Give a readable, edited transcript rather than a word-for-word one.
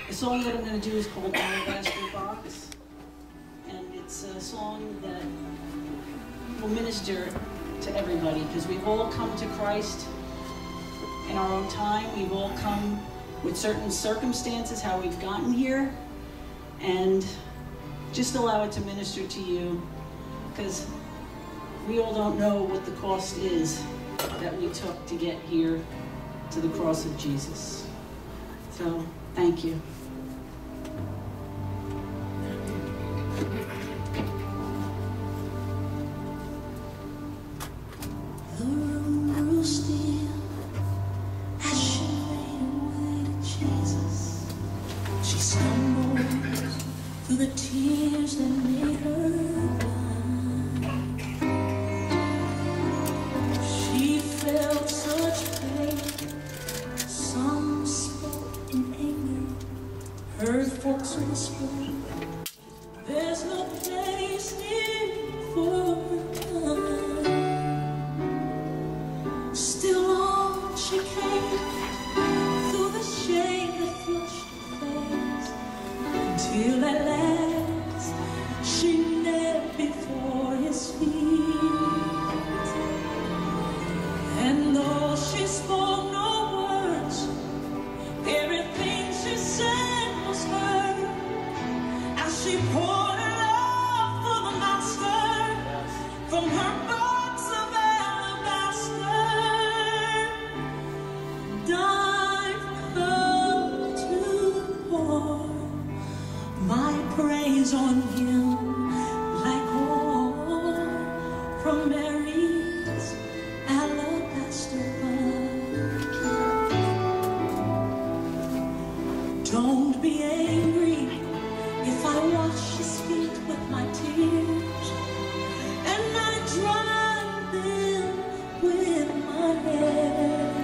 The song that I'm going to do is called Alabaster Box, and it's a song that will minister to everybody, because we've all come to Christ in our own time. We've all come with certain circumstances, how we've gotten here, and just allow it to minister to you, because we all don't know what the cost is that we took to get here to the cross of Jesus. So, thank you. The room grew still as she made her way to Jesus. She stumbled through the tears that made her blind. She felt such pain. Some spoke in anger, heard folks whisper, there's no place here for her. Still on she came, through the shame that flushed her face, until at last she knelt before his feet. And though she spoke no words, everything she said was heard, as she poured her love for the Master from her box of alabaster. I've come to pour my praise on him like oil from Mary's alabaster bucket. Don't be angry if I wash his feet with my tears, and I dry them with my hair.